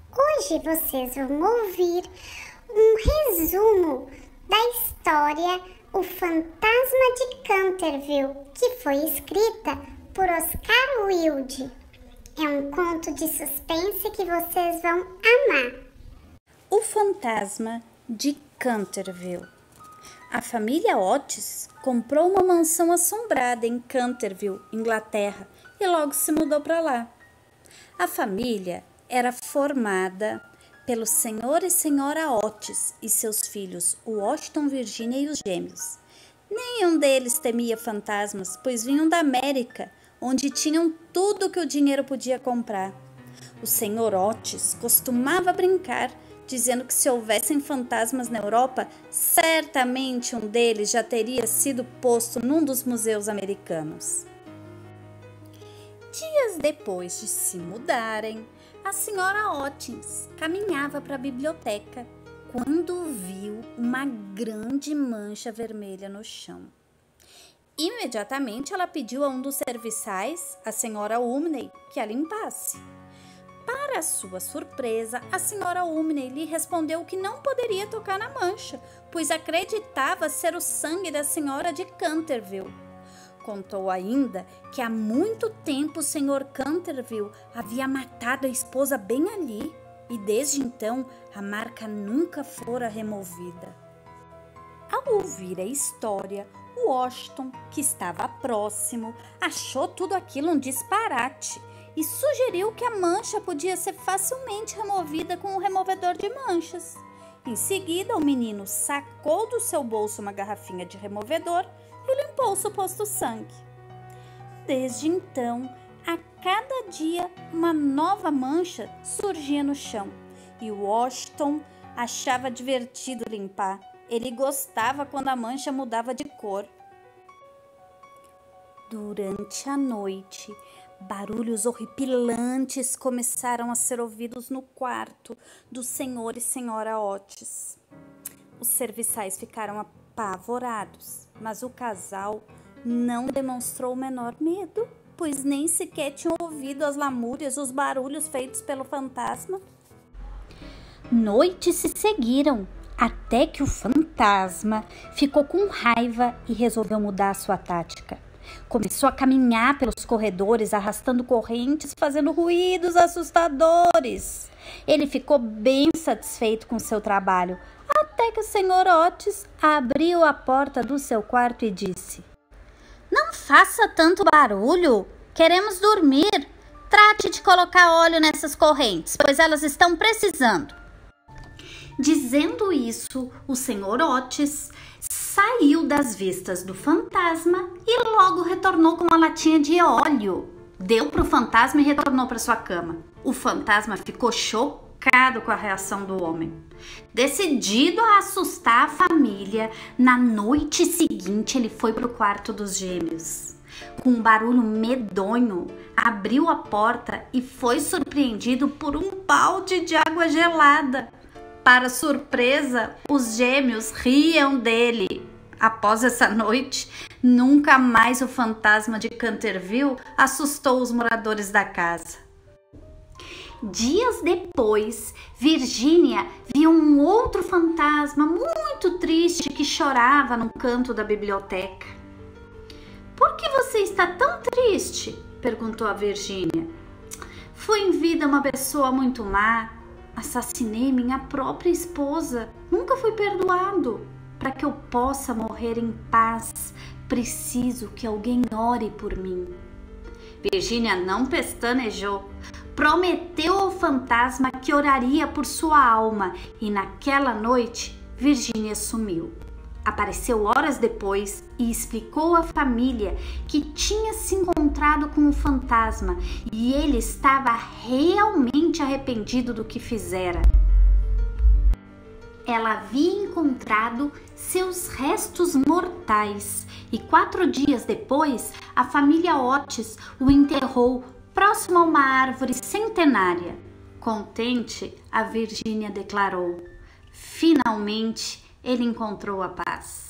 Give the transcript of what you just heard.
Hoje vocês vão ouvir um resumo da história O Fantasma de Canterville, que foi escrita por Oscar Wilde. É um conto de suspense que vocês vão amar. O Fantasma de Canterville. A família Otis comprou uma mansão assombrada em Canterville, Inglaterra, e logo se mudou para lá. A família era formada pelo Sr. e Sra. Otis e seus filhos, Washington, Virginia e os gêmeos. Nenhum deles temia fantasmas, pois vinham da América, onde tinham tudo que o dinheiro podia comprar. O Sr. Otis costumava brincar, dizendo que se houvessem fantasmas na Europa, certamente um deles já teria sido posto num dos museus americanos. Dias depois de se mudarem, a senhora Otis caminhava para a biblioteca quando viu uma grande mancha vermelha no chão. Imediatamente ela pediu a um dos serviçais, a senhora Umney, que a limpasse. Para sua surpresa, a senhora Umney lhe respondeu que não poderia tocar na mancha, pois acreditava ser o sangue da senhora de Canterville. Contou ainda que há muito tempo o Sr. Canterville havia matado a esposa bem ali e desde então a marca nunca fora removida. Ao ouvir a história, Washington, que estava próximo, achou tudo aquilo um disparate e sugeriu que a mancha podia ser facilmente removida com um removedor de manchas. Em seguida, o menino sacou do seu bolso uma garrafinha de removedor e limpou o suposto sangue. Desde então, a cada dia, uma nova mancha surgia no chão e Washington achava divertido limpar. Ele gostava quando a mancha mudava de cor. Durante a noite, barulhos horripilantes começaram a ser ouvidos no quarto do Sr. e Sra. Otis. Os serviçais ficaram apavorados, mas o casal não demonstrou o menor medo, pois nem sequer tinham ouvido as lamúrias, os barulhos feitos pelo fantasma. Noites se seguiram, até que o fantasma ficou com raiva e resolveu mudar sua tática. Começou a caminhar pelos corredores, arrastando correntes, fazendo ruídos assustadores. Ele ficou bem satisfeito com seu trabalho, até que o Sr. Otis abriu a porta do seu quarto e disse: "Não faça tanto barulho, queremos dormir. Trate de colocar óleo nessas correntes, pois elas estão precisando." Dizendo isso, o Sr. Otis saiu das vistas do fantasma e logo retornou com uma latinha de óleo. Deu para o fantasma e retornou para sua cama. O fantasma ficou chocado com a reação do homem. Decidido a assustar a família, na noite seguinte ele foi para o quarto dos gêmeos. Com um barulho medonho, abriu a porta e foi surpreendido por um balde de água gelada. Para surpresa, os gêmeos riam dele. Após essa noite, nunca mais o fantasma de Canterville assustou os moradores da casa. Dias depois, Virginia viu um outro fantasma muito triste que chorava num canto da biblioteca. "Por que você está tão triste?" perguntou a Virginia. "Fui em vida uma pessoa muito má. Assassinei minha própria esposa. Nunca fui perdoado. Para que eu possa morrer em paz, preciso que alguém ore por mim." Virginia não pestanejou. Prometeu ao fantasma que oraria por sua alma e naquela noite Virginia sumiu. Apareceu horas depois e explicou à família que tinha se encontrado com o fantasma e ele estava realmente arrependido do que fizera. Ela havia encontrado seus restos mortais e 4 dias depois a família Otis o enterrou próximo a uma árvore centenária. Contente, a Virginia declarou: "Finalmente ele encontrou a paz."